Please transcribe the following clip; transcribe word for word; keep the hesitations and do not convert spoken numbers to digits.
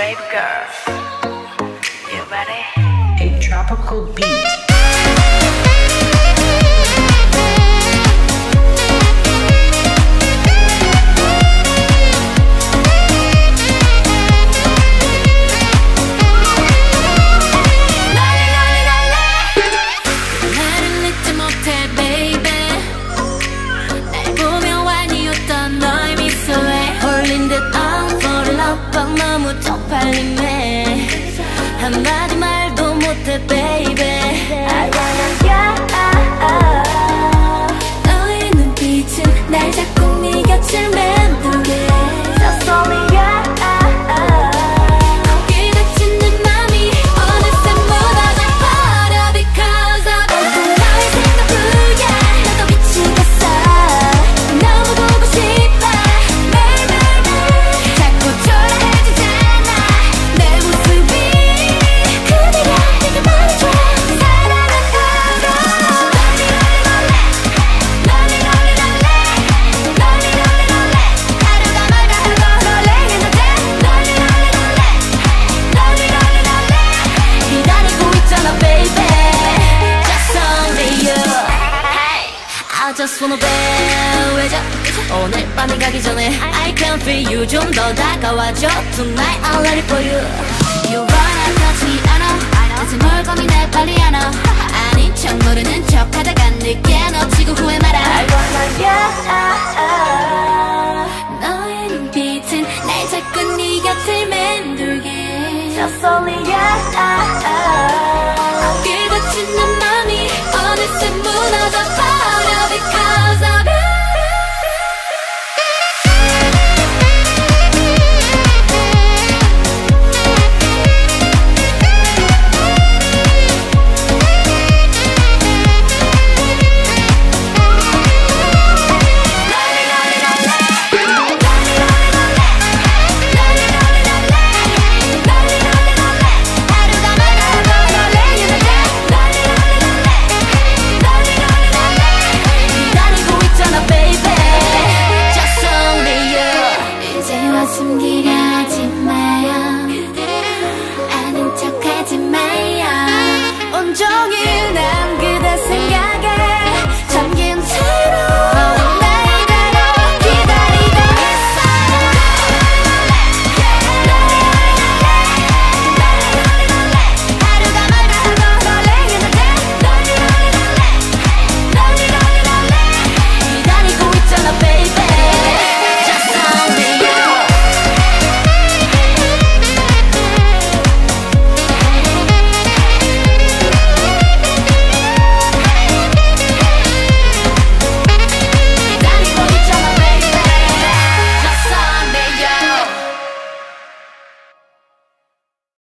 baby girl. You ready? A tropical beat. 너무 쪽팔리네 한마디 말도 못해 baby I wanna yeah. 너의 눈빛은 날 자꾸 네 곁을 맴돌게 Just only yeah. 거기 닫힌 내 맘이 어느새 무너져 버려 Because of 너의 생각뿐이야 나도 미치겠어 너무 보고 싶어 매일매일 자꾸 초라해 I just wanna be with you 오늘 밤이 가기 전에 I can feel you 좀 더 다가와줘 Tonight I'm ready for you You run 같지 않아 대체 뭘 고민해 빨리 안아 아닌 척 모르는 척 하다가 늦게 놓치고 후회 마라 I wanna yeah. 너의 눈빛은 날 자꾸 네 곁을 맴돌게 Just only yeah. 거기 닫힌 내 맘이 어느새 무너져 버려 Because of you 숨기려